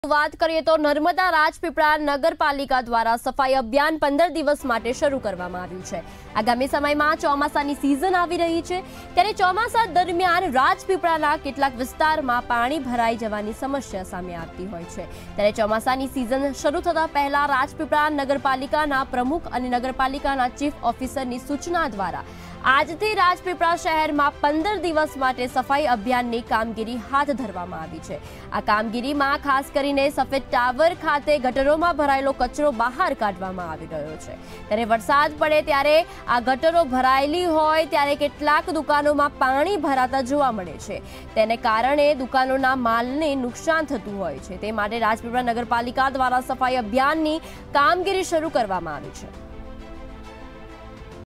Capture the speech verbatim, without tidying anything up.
વાત કરીએ તો નર્મદા રાજપીપળા નગરપાલિકા દ્વારા સફાઈ અભિયાન પંદર દિવસ માટે શરૂ કરવામાં આવ્યું છે। આગામી સમયમાં ચોમાસાની સિઝન આવી રહી છે, ત્યારે ચોમાસા દરમિયાન રાજપીપળાના કેટલાક વિસ્તારમાં પાણી ભરાઈ જવાની સમસ્યા સામે આવતી હોય છે। ત્યારે ચોમાસાની સિઝન શરૂ થતા પહેલા રાજપીપળા નગરપાલિકાના પ્રમુખ અને નગરપાલિકાના ચીફ ઓફિસરની સૂચના દ્વારા આજથી રાજપીપળા શહેરમાં પંદર દિવસ માટે સફાઈ અભિયાનની કામગીરી હાથ ધરવામાં આવી છે। આ કામગીરીમાં ખાસ કરીને સફેદ ટાવર ખાતે ગટરોમાં ભરાયેલો કચરો બહાર કાઢવામાં આવી રહ્યો છે। ત્યારે વરસાદ પડે ત્યારે આ ગટરો ભરાયેલી હોય ત્યારે કેટલાક દુકાનોમાં પાણી ભરાતા જોવા મળે છે, તેને કારણે દુકાનોના માલને નુકસાન થતું હોય છે। તે માટે રાજપીપળા નગરપાલિકા દ્વારા સફાઈ અભિયાનની કામગીરી શરૂ કરવામાં આવી છે।